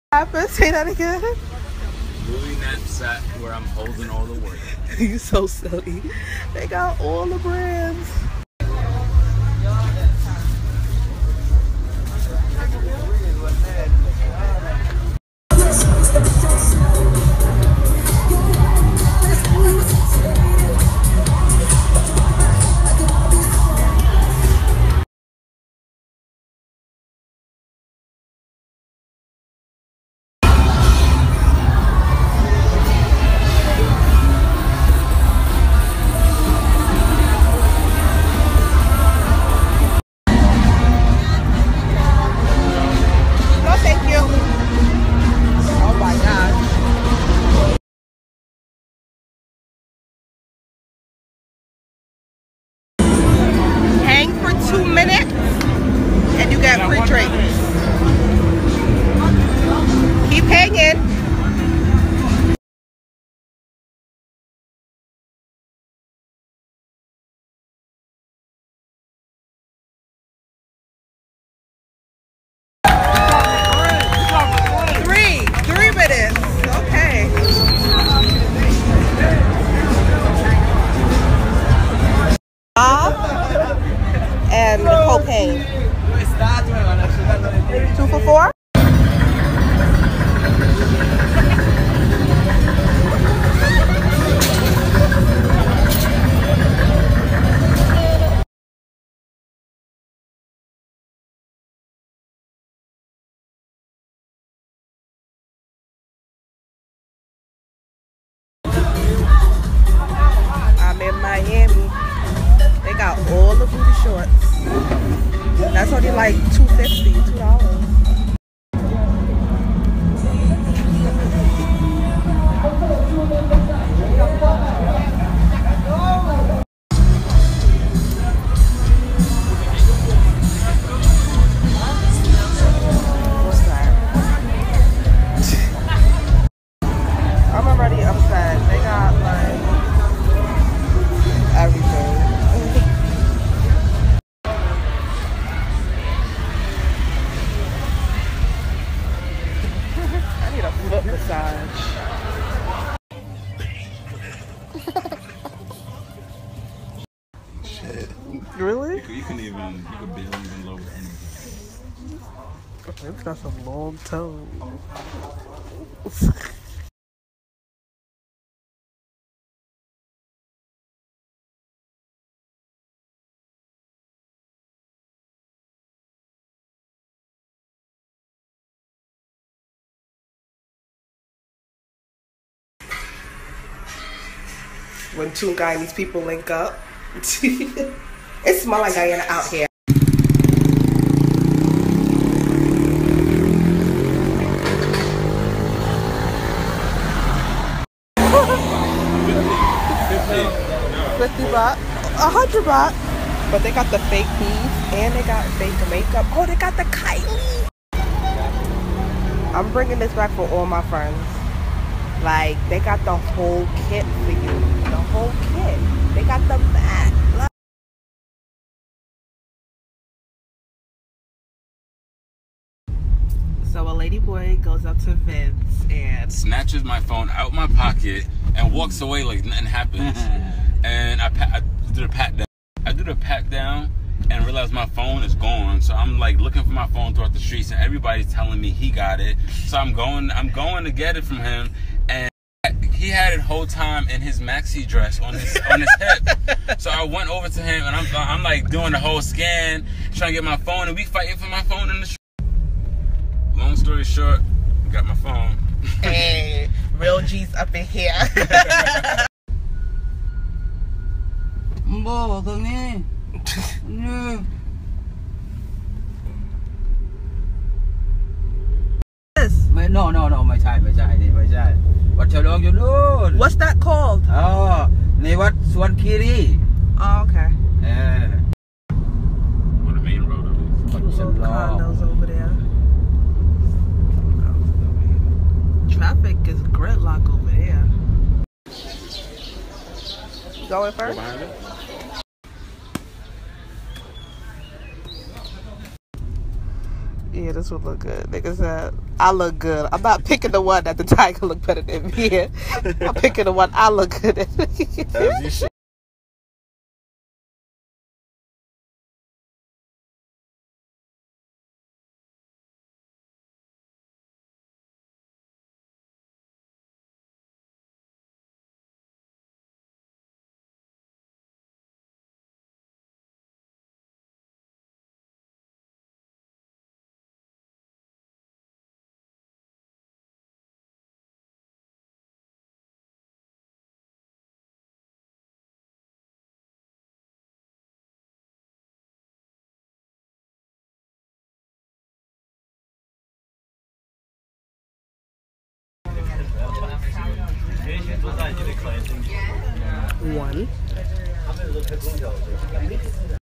happened? Say that again. Louis knapsack where I'm holding all the work. You so silly. They got all the brands. Hang for 2 minutes and you get free drinks. Keep hanging. Three minutes. Okay. And the cocaine. 2 for 4? I'm in Miami. They got all the booty shorts. That's only like $2.50, $2. What's that? I'm already upset. They got like everything. I need a foot massage. Shit. Really? You can barely even lower it. It's got some long toes. When two Guyanese people link up, it smells like Guyana out here. $50, $100, but they got the fake beads and they got fake makeup. Oh, they got the Kylie. I'm bringing this back for all my friends. Like, they got the whole kit for you. The whole kit. They got the mat. So a lady boy goes up to Vince and snatches my phone out my pocket and walks away like nothing happens. And I do the pat down. I do the pat down and realize my phone is gone. So I'm like looking for my phone throughout the streets, and everybody's telling me he got it. So I'm going to get it from him, and he had it whole time in his maxi dress on his hip. So I went over to him, and I'm like doing the whole scan, trying to get my phone, and we fighting for my phone in the street. Long story short, got my phone. Hey, real G's up in here. No, ไม่ใช่นี่ไม่ใช่วัดฉลองอยู่นู่น What's that called? อ๋อในวัดสวนคีรี Oh, okay. What the main road is. Little condos over there. Traffic is gridlock over there. Going first? Go behind it. Yeah, this would look good. Nigga said, I look good. I'm not picking the one that the tiger look better than me. I'm picking the one I look good at. As you should. One.